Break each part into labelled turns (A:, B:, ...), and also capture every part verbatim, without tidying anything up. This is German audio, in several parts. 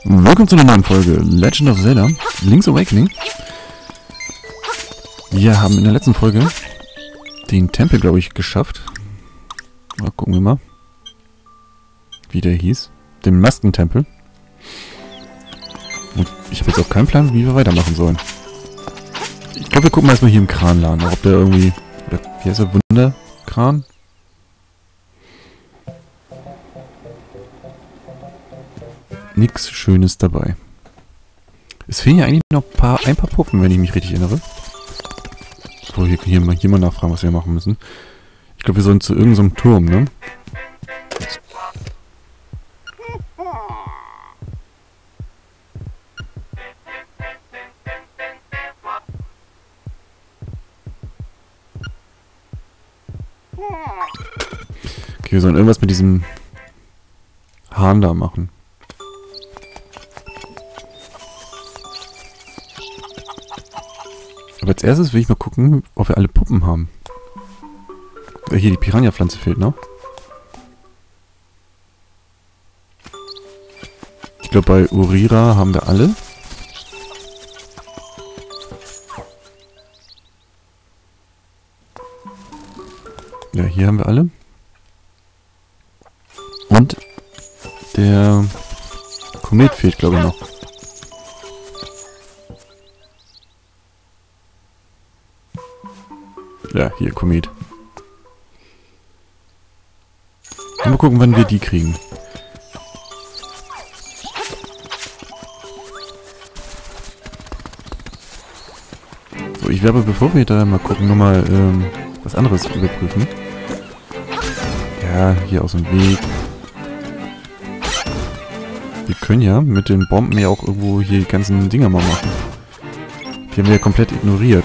A: Willkommen zu einer neuen Folge Legend of Zelda Link's Awakening. Wir haben in der letzten Folge den Tempel, glaube ich, geschafft. Mal gucken wir mal, wie der hieß. Den Maskentempel. Und ich habe jetzt auch keinen Plan, wie wir weitermachen sollen. Ich glaube, wir gucken erstmal hier im Kranladen, ob der irgendwie... Oder wie heißt der? Wunderkran? Nix Schönes dabei. Es fehlen ja eigentlich noch ein paar, ein paar Puppen, wenn ich mich richtig erinnere. So, hier, hier, mal, hier mal nachfragen, was wir machen müssen. Ich glaube, wir sollen zu irgendeinem so Turm, ne? Okay, wir sollen irgendwas mit diesem Hahn da machen. Aber als erstes will ich mal gucken, ob wir alle Puppen haben. Äh, hier, die Piranha-Pflanze fehlt noch. Ich glaube, bei Urira haben wir alle. Ja, hier haben wir alle. Und der Komet fehlt, glaube ich, noch. Ja, hier, Komet. Mal gucken, wann wir die kriegen. So, ich werde, bevor wir da mal gucken, nochmal ähm, was anderes überprüfen. Ja, hier aus dem Weg. Wir können ja mit den Bomben ja auch irgendwo hier die ganzen Dinger mal machen. Die haben wir ja komplett ignoriert.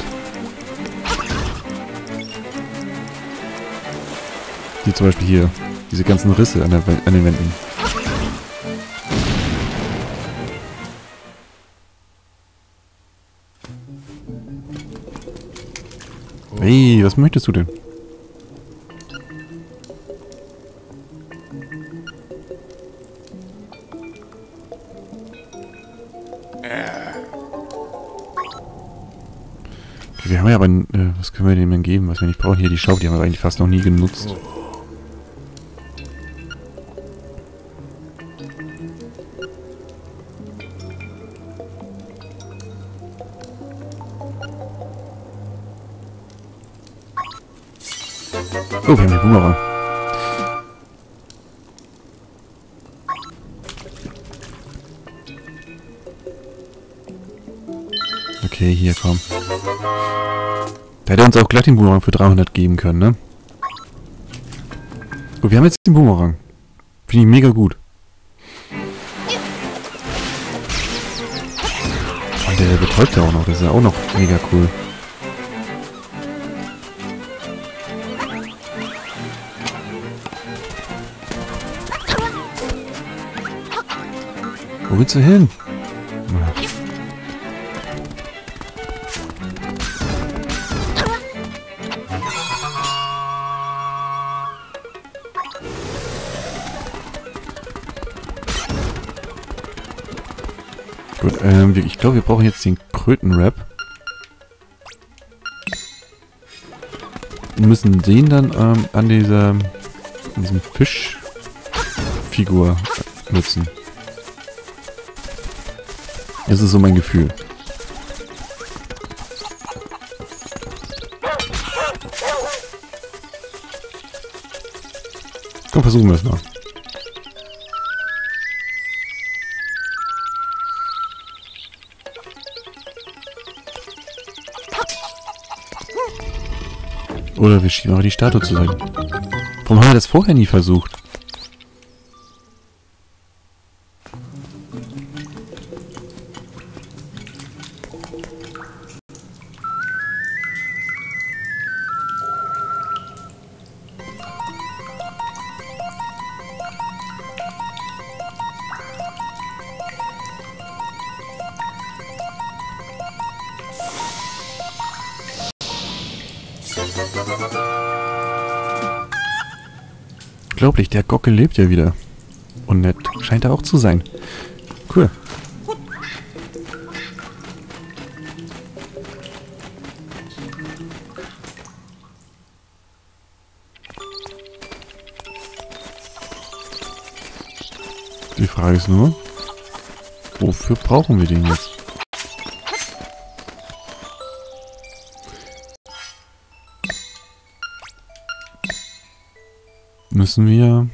A: Wie zum Beispiel hier. Diese ganzen Risse an, der, an den Wänden. Hey, was möchtest du denn? Okay, wir haben ja aber... Äh, was können wir dem denn geben, was wir nicht brauchen? Hier, die Schaufel, die haben wir eigentlich fast noch nie genutzt. Oh, wir haben den Boomerang. Okay, hier, komm. Da hätte er uns auch gleich den Boomerang für dreihundert geben können, ne? Gut, wir haben jetzt den Boomerang. Finde ich mega gut. Und der betäubt ja auch noch. Das ist ja auch noch mega cool. Wo willst du hin? Gut, ähm, ich glaube, wir brauchen jetzt den Krötenwrap. Wir müssen den dann ähm, an dieser an diesem Fischfigur nutzen. Das ist so mein Gefühl. Komm, versuchen wir es mal. Oder wir schieben aber die Statue zur Seite. Warum haben wir das vorher nie versucht? Unglaublich, der Gockel lebt ja wieder. Und nett scheint er auch zu sein. Cool. Die Frage ist nur, wofür brauchen wir den jetzt? Müssen wir...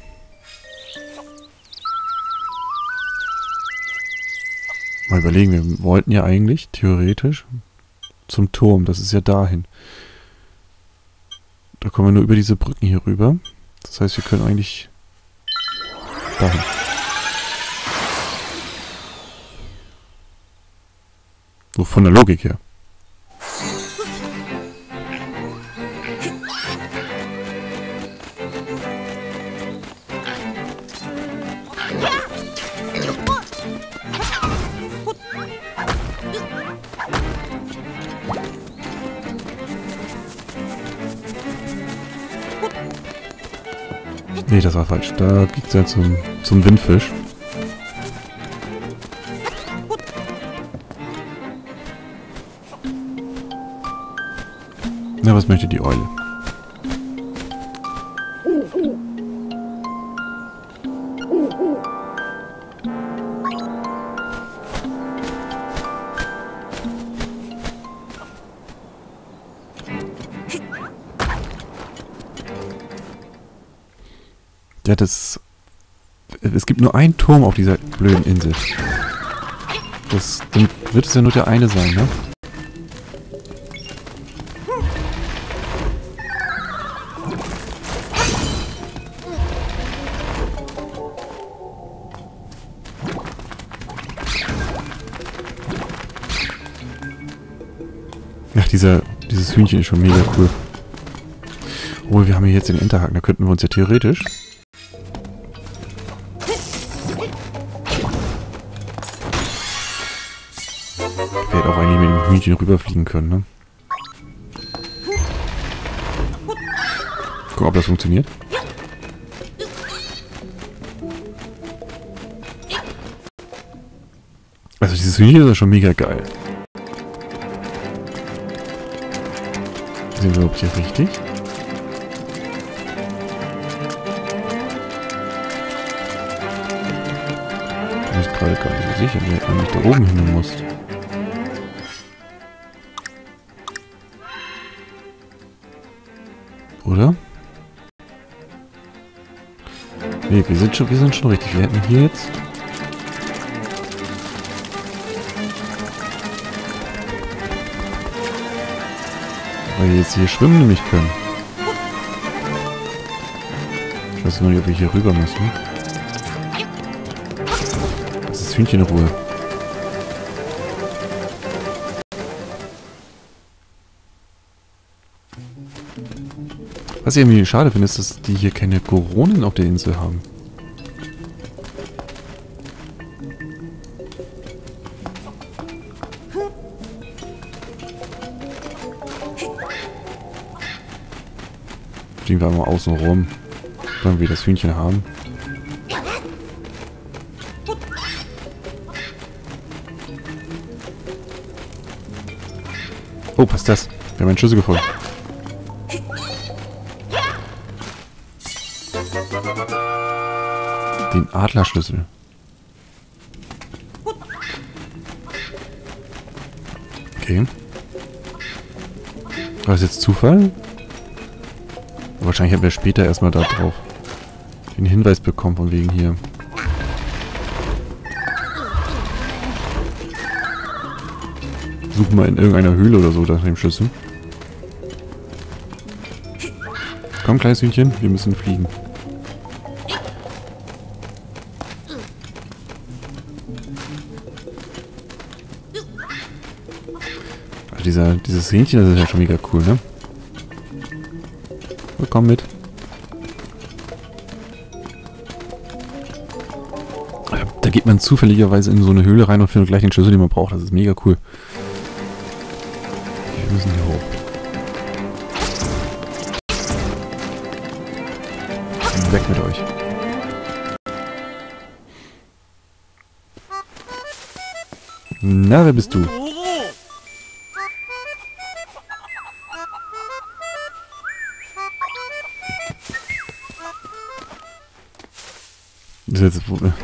A: Mal überlegen, wir wollten ja eigentlich, theoretisch, zum Turm. Das ist ja dahin. Da kommen wir nur über diese Brücken hier rüber. Das heißt, wir können eigentlich dahin. So von der Logik her. Nee, das war falsch. Da geht's ja zum, zum Windfisch. Na, was möchte die Eule? Ja, das... Es gibt nur einen Turm auf dieser blöden Insel. Das... Dann wird es ja nur der eine sein, ne? Ach, dieser... Dieses Hühnchen ist schon mega cool. Obwohl, wir haben hier jetzt den Enterhaken. Da könnten wir uns ja theoretisch... Wir hätten auch eigentlich mit dem Hühnchen rüberfliegen können, ne? Gucken, ob das funktioniert. Also dieses Hühnchen ist ja schon mega geil. Sehen wir, ob hier richtig? Ich bin jetzt gerade gar nicht so sicher, wie eigentlich da oben hin muss. Oder? Nee, wir sind schon, wir sind schon richtig. Wir hätten hier jetzt... Weil wir jetzt hier schwimmen nämlich können. Ich weiß nur nicht, ob wir hier rüber müssen. Das ist Hühnchen in Ruhe. Was ich irgendwie schade finde, ist, dass die hier keine Koronen auf der Insel haben. Fliegen wir einmal außen rum, wenn wir das Hühnchen haben. Oh, was ist das? Wir haben einen Schlüssel gefunden. Den Adlerschlüssel. Okay. War das jetzt Zufall? Wahrscheinlich hätten wir später erstmal da drauf den Hinweis bekommen, von wegen hier. Suchen wir in irgendeiner Höhle oder so nach dem Schlüssel. Komm, kleines Hühnchen, wir müssen fliegen. Also dieser, dieses Hähnchen, das ist ja schon mega cool, ne? So, komm mit. Da geht man zufälligerweise in so eine Höhle rein und findet gleich den Schlüssel, den man braucht. Das ist mega cool. Wir müssen hier hoch. Weg mit euch. Na, wer bist du? Das ist jetzt... Wo,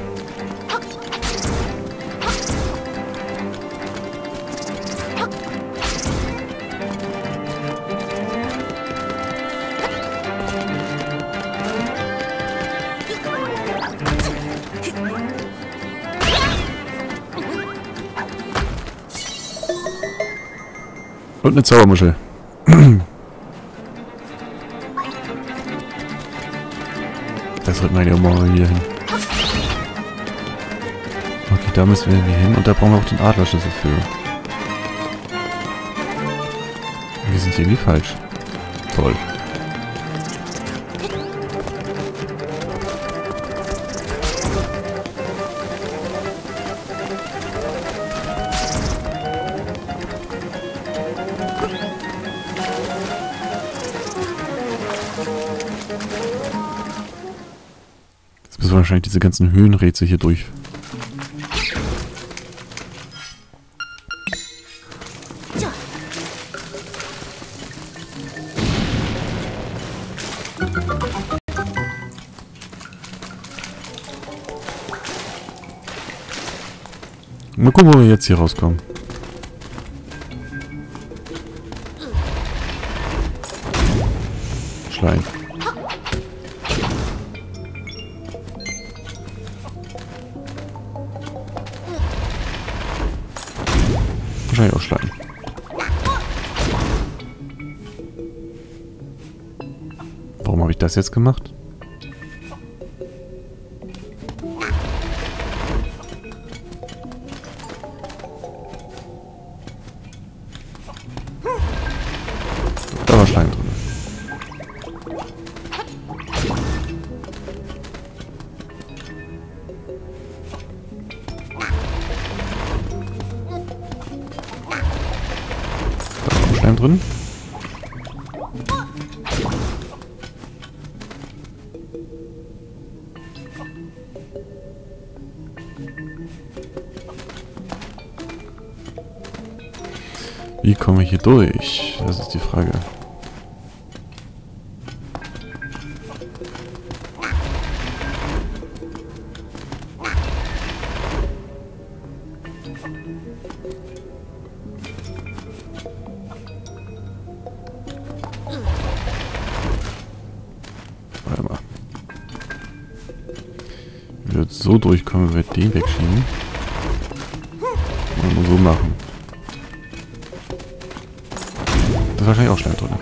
A: und eine Zaubermuschel. Das sollten wir ja morgen hier hin. Okay, da müssen wir hin und da brauchen wir auch den Adlerschlüssel für. Wir sind hier irgendwie falsch. Toll. Jetzt müssen wir wahrscheinlich diese ganzen Höhenrätsel hier durch. Mal gucken, wo wir jetzt hier rauskommen. Schleim. Wahrscheinlich auch Schleim. Warum habe ich das jetzt gemacht? Da war Schleim drin. Da war auch Schleim drin. Wie komme ich hier durch? Das ist die Frage. Warte mal. Ich würde so durchkommen, wenn wir den wegschieben. Und nur so machen. Da ist wahrscheinlich auch Schleim drin.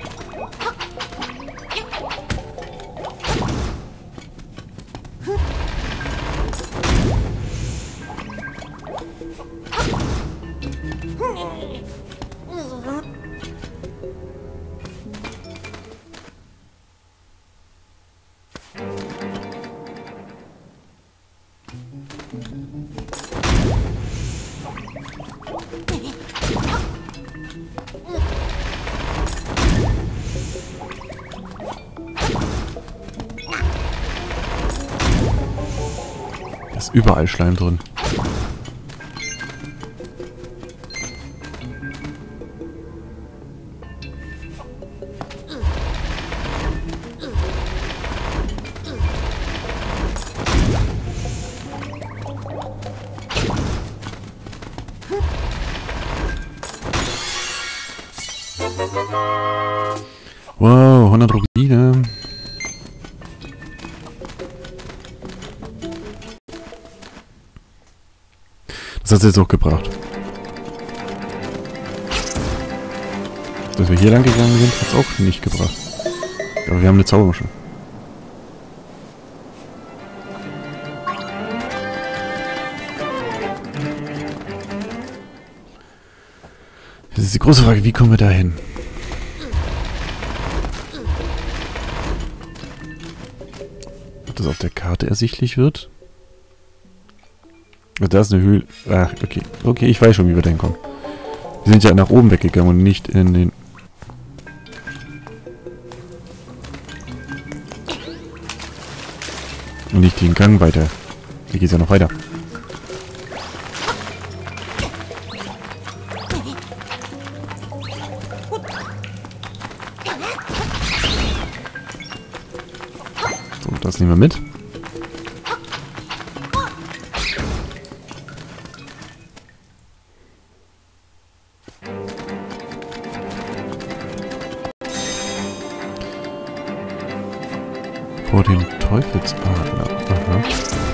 A: Da ist überall Schleim drin. Wow, hundert Rubine. Das hat es jetzt auch gebracht. Dass wir hier lang gegangen sind, hat es auch nicht gebracht. Aber wir haben eine Zaubermuschel. Das ist die große Frage, wie kommen wir da hin? Ob das auf der Karte ersichtlich wird? Da ist eine Höhle. Ach, okay. Okay, ich weiß schon, wie wir da hinkommen. Wir sind ja nach oben weggegangen und nicht in den... Und nicht den Gang weiter. Hier geht's ja noch weiter. nehmen wir mit. Vor den Teufelsadler. Aha.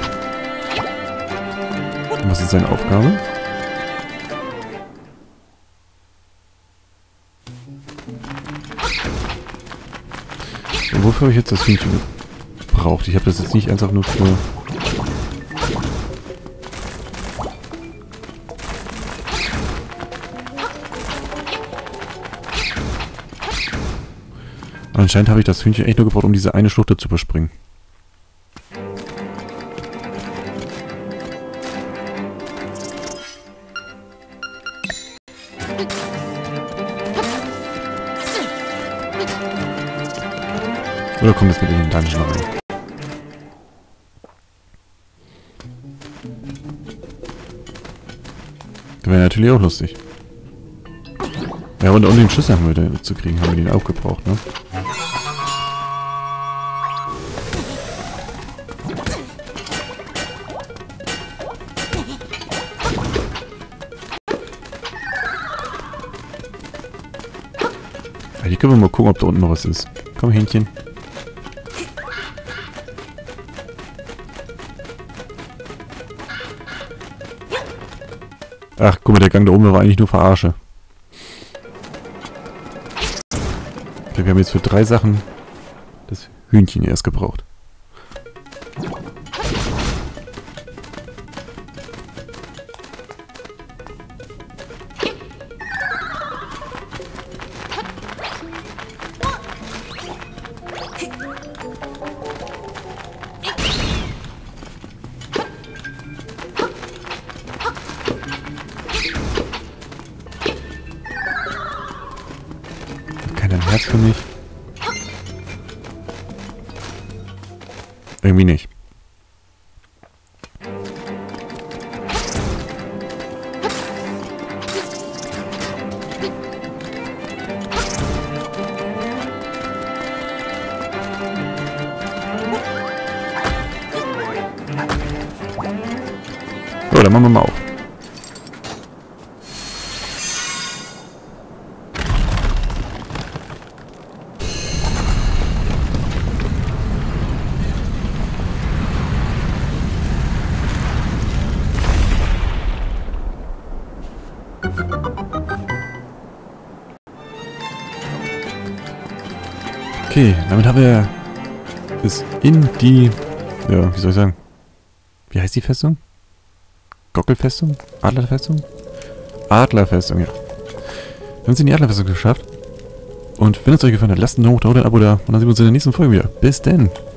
A: Und was ist seine Aufgabe? Und wofür habe ich jetzt das Hühnchen gebraucht? Ich habe das jetzt nicht einfach nur für... Anscheinend habe ich das Hühnchen echt nur gebraucht, um diese eine Schlucht zu überspringen. Oder kommt es mit in den Dungeon rein? Das wäre natürlich auch lustig. Ja, und um den Schlüssel haben wir zu kriegen, haben wir den auch gebraucht, ne? Hier können wir mal gucken, ob da unten noch was ist. Komm, Hähnchen. Ach, guck mal, der Gang da oben war eigentlich nur Verarsche. Okay, wir haben jetzt für drei Sachen das Hühnchen erst gebraucht. Kein Herz für mich. Irgendwie nicht. So, dann machen wir mal auf. Okay, damit haben wir es in die, ja, wie soll ich sagen, wie heißt die Festung? Gockelfestung? Adlerfestung? Adlerfestung, ja. Wir haben es in die Adlerfestung geschafft. Und wenn es euch gefallen hat, lasst einen Daumen hoch, ein Abo da und dann sehen wir uns in der nächsten Folge wieder. Bis denn!